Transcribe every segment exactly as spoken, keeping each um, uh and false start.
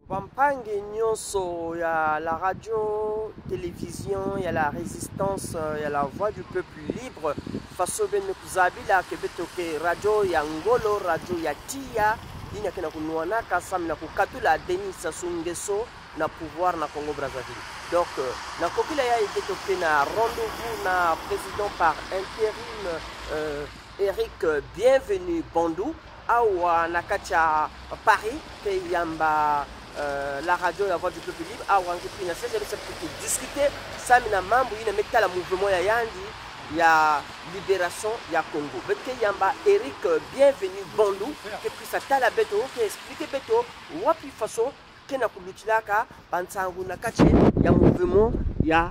Pampange nyonso, il y a la radio, télévision, il y a la résistance, il y a la voix du peuple libre. Faso ben kuzabila kebetoke radio ya ngolo, radio ya tia, ina kena kunuana kasam na kukatula Denis Sassou Nguesso na pouvoir na Congo Brazzaville. Donc na kokila ya ebetoke na rendez-vous na président par intérim euh, Eric Bienvenu Bandou awa na kacha Paris pe yamba Euh, la radio la voix du peuple libre a wangi na sasa pour discuter ça mina mambo ina meta la mouvement ya yandi ya libération ya Congo bete yamba Eric Bienvenu Bandou que puis ça tala beto qui explique beto wapi façon que na kulutilaka bansangu na kache ya mouvement ya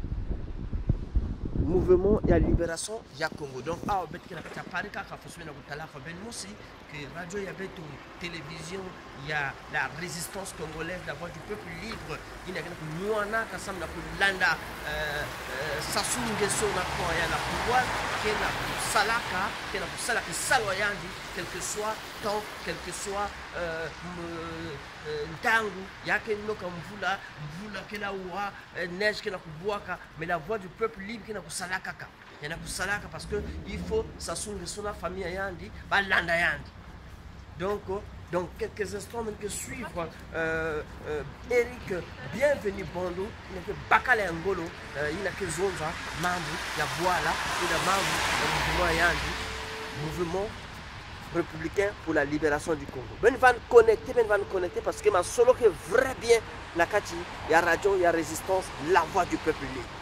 mouvement ya libération ya Congo. Donc ah bete que na kacha Paris ka façon na kutala fa ben musi que radio ya beto télévision il y a la résistance congolaise, la voix du peuple libre. Il y a Mouana Kassam na Landa Sassou Nguesso na quoi il y a la pouvoir qui est la Salaka, qui est la Salaka Saloyandi, quel que soit temps, quel que soit Ntangu, il y a que nous comme vous là, vous là qui là ouah neige qui na kubuaka, mais la voix du peuple libre qui na Salaka. Il y a na Salaka parce que il faut Sassou Nguesso na famille yandi, ba Landa yandi. Donc, dans quelques instants, que suivre euh, euh, Eric Bienvenu Bandou, il n'a que Bakale Ngolo, euh, il n'a que Zonza, Mambu, il y a Boala, il y a Mambu, le mouvement Yandi, mouvement républicain pour la libération du Congo. Ben va nous connecter, ben va nous connecter parce que ma solo que vrai bien, la Kati, il y a radio, il y a résistance, la voix du peuple libre.